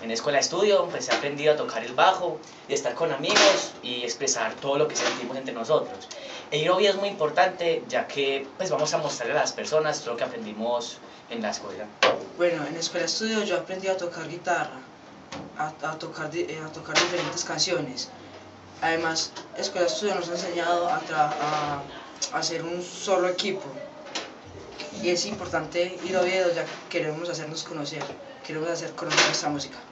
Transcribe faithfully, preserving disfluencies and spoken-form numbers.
En Escuela de Estudio pues he aprendido a tocar el bajo y estar con amigos y expresar todo lo que sentimos entre nosotros. E ir a Oviedo es muy importante ya que pues vamos a mostrarle a las personas todo lo que aprendimos en la escuela. Bueno, en Escuela de Estudio yo aprendí a tocar guitarra, a, a, tocar, a tocar diferentes canciones. Además, Escuela de Estudio nos ha enseñado a, a, a hacer un solo equipo. Y es importante ir a Oviedo ya que queremos hacernos conocer, queremos hacer conocer nuestra música.